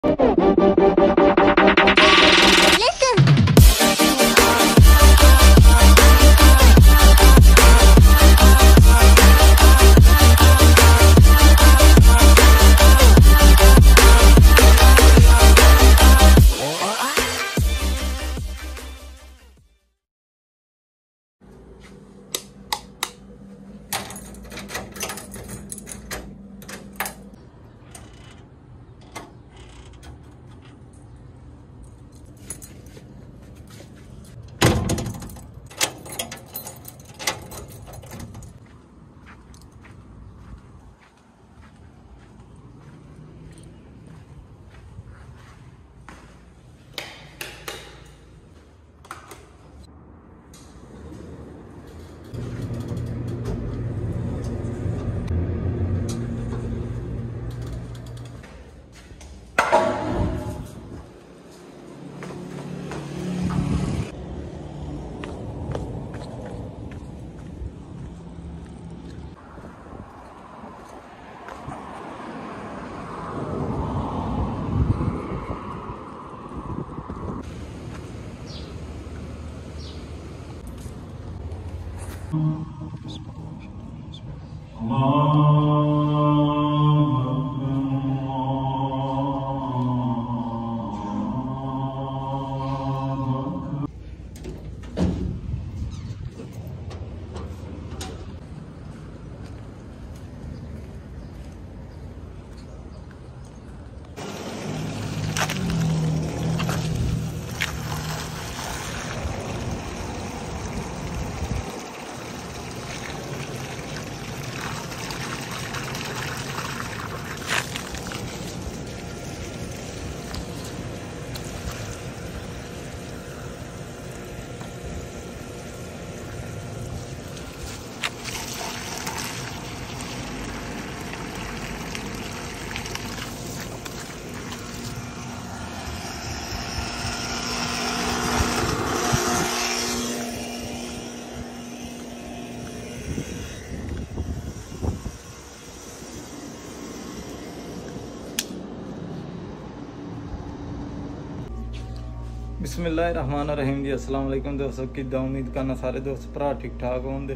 बिस्मिल्लाहिर्रहमानिर्रहीम जी। अस्सलाम वालेकुम दोस्तों, किद्दां उम्मीद करना सारे दोस्त भरा ठीक ठाक होंगे।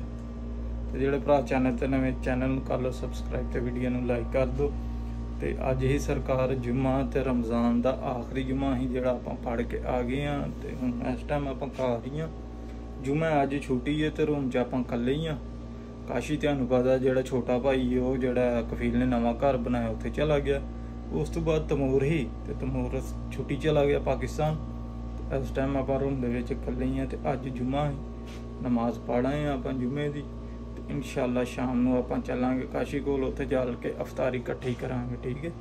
तो जोड़े भरा चैनल ते नवे चैनल कर लो सबसक्राइब ते वीडियो नूं लाइक कर दो। तो अज ही सरकार जुम्मा ते रमज़ान का आखिरी जुम्मा ही जोड़ा आपां पढ़ के आ गए हाँ। तो हुण इस टाइम आपां घर ही हाँ। जुम्मा अज छुट्टी है तो रूम च आपां कल्ले ही हाँ। काशी तुहानूं पता जोड़ा छोटा भाई वो जोड़ा कफील ने नवां घर बनाया उत्थे चला गया। उस तो बाद तमूर ही तो तमूर छुट्टी चला गया पाकिस्तान। इस टाइम आप रूम के कल्ले ही हाँ। तो अज जुम्मा ही नमाज पढ़ आए आप जुम्मे की। इंशाअल्लाह शाम को आप चलांगे काशी कोल, उत्थे जा के अफतारी इकट्ठी करांगे। ठीक है।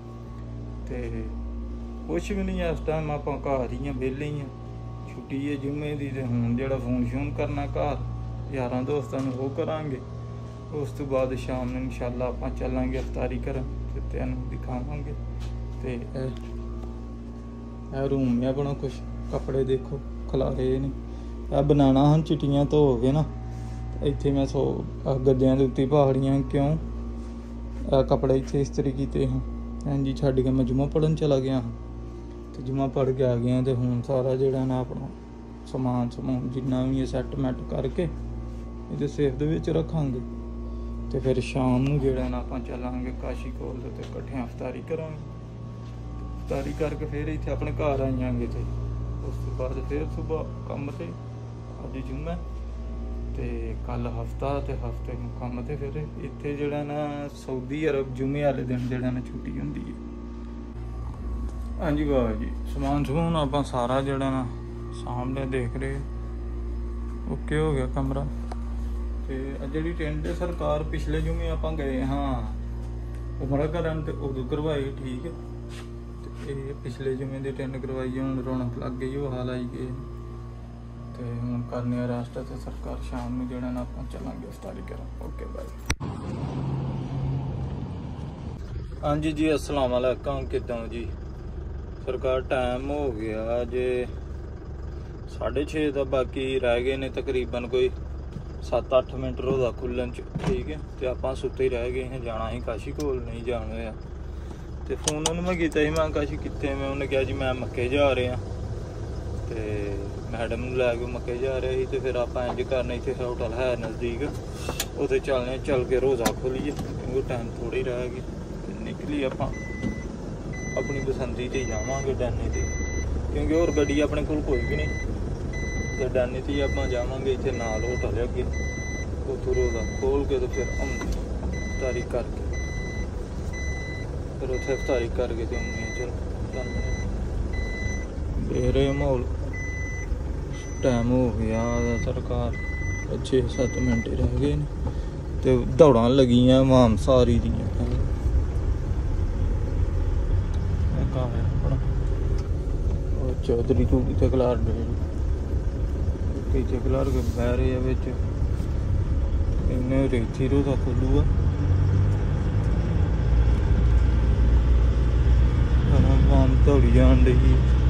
तो कुछ भी नहीं, इस टाइम आप घर ही हाँ, वेले ही हाँ, छुट्टी है जुम्मे की। तो हुण जो फोन शोन करना घर यारां दोस्तों वो करांगे। उस तो बाद शाम में इंशाअल्लाह आप चलांगे अफतारी करन ते तुहानूं दिखावांगे। तो रूम में अपना कुछ कपड़े देखो खलारे ने बनाना हम चिट्टियां तो हो गए ना। इत्थे मैं सो गद्दियां दे उत्ते पहाड़ियां क्यों कपड़े इत्थे इस्त्री कीते हाँ। हाँ जी, छड्ड के मैं जुम्मा पढ़न चला गया हाँ। तो जुम्मा पढ़ के आ गया। तो हुण सारा जिहड़ा ना अपना समान समून जिन्ना भी है सैटमैट करके इहदे सेफ दे विच रखांगे। तो फिर शाम नूं जिहड़ा ना आपां चलांगे काशी कोल ते इकट्ठे अफतारी करांगे। अफतारी करके फिर इत्थे अपने घर आ जाएंगे। तो उस तो बाद फिर सुबह कम से अज जुम्मा ते कल हफ्ता ते हफ्ते कम ते फिर इत्थे जिहड़ा ना सऊदी अरब जुम्मे वाले दिन जिहड़ा ना छुट्टी हुंदी है। हाँ जी वाह जी, समान समून आप सारा जिहड़ा ना सामने देख रहे ओके हो गया कमरा। तो जिहड़ी टेंट सरकार पिछले जुम्मे आप गए हाँ उमरा करन ते उदों करवाई। ठीक है। पिछले जुम्मे की टेंट करवाई, हूँ रौनक लग गई, वो हाल आई गए। तो हूँ करने रेस्ट तो सरकार शाम में जो ना आप चलांगे अफतारी करा। Okay bye. हाँ जी जी, अस्सलाम वालेकुम, किद्दां जी सरकार। टाइम हो गया जे 6:30 का, बाकी रह गए ने तकरीबन कोई 7-8 मिनट रोज़ा खुलन च। ठीक है। तो आप सुते ही रह गए हैं, जाना ही काशी कोल नहीं जाना होया। ਤੇ ਫੋਨ ਉਹਨੂੰ ਮੈਂ ਕੀਤਾ ਸੀ, ਮੈਂ ਕਿਹਾ ਸੀ ਕਿੱਥੇ ਮੈਂ, ਉਹਨੇ ਕਿਹਾ ਜੀ ਮੈਂ ਮੱਕੇ ਜਾ ਰਿਹਾ ਤੇ ਮੈਡਮ ਨੂੰ ਲੈ ਕੇ ਮੱਕੇ ਜਾ ਰਿਹਾ ਸੀ। ਤੇ ਫਿਰ ਆਪਾਂ ਇੰਝ ਕਰਨਾ, ਇੱਥੇ ਹੋਟਲ ਹੈ ਨਜ਼ਦੀਕ, ਉੱਥੇ ਚੱਲਨੇ, ਚੱਲ ਕੇ ਰੋਜ਼ਾ ਖੋਲੀਏ ਕਿਉਂਕਿ ਟਾਈਮ ਥੋੜ੍ਹਾ ਹੀ ਰਹਿ ਗਿਆ। ਨਿਕਲੀ ਆਪਾਂ ਆਪਣੀ ਬਸੰਤੀ 'ਤੇ ਜਾਵਾਂਗੇ ਡੈਨੀ 'ਤੇ, ਕਿਉਂਕਿ ਹੋਰ ਗੱਡੀ ਆਪਣੇ ਕੋਲ ਕੋਈ ਵੀ ਨਹੀਂ। ਤੇ ਡੈਨੀ 'ਤੇ ਆਪਾਂ ਜਾਵਾਂਗੇ, ਇੱਥੇ ਨਾਲ ਹੋਟਲ ਅੱਗੇ, ਉੱਥੋਂ ਰੋਜ਼ਾ ਖੋਲ ਕੇ ਤੇ ਫਿਰ ਇਫਤਾਰੀ ਕਰਕੇ, ਫਿਰ ਉੱਥੇ ਇਫਤਾਰੀ ਕਰਕੇ ਤੇ ਆਉਂਦੇ ਹਾਂ। ਚਲੋ ਦੇਖ ਰਹੇ ਮਾਹੌਲ, ਟਾਈਮ ਹੋ ਗਿਆ ਸਰਕਾਰ 6-7 ਮਿੰਟ ਹੀ ਰਹਿ ਗਏ ਨੇ ਤੇ ਦੌੜਾਂ ਲੱਗੀਆਂ ਮਾਮ ਸਾਰੀ ਦੀਆਂ। ਆਪਣਾ ਉਹ ਚੌਧਰੀ ਤੂੰ ਕਿੱਥੇ ਖਲਾਰ ਦੇ, ਕਿੱਥੇ ਖਲਾਰ ਕੇ ਬਹਿ ਰਹੇ ਆ ਵਿੱਚ, ਇਹਨੇ ਰੇਤੀ ਰੋਜ਼ਾ ਖੋਲੂਗਾ। ਮਾਮ ਦੌੜੀ ਜਾਣ ਡਈ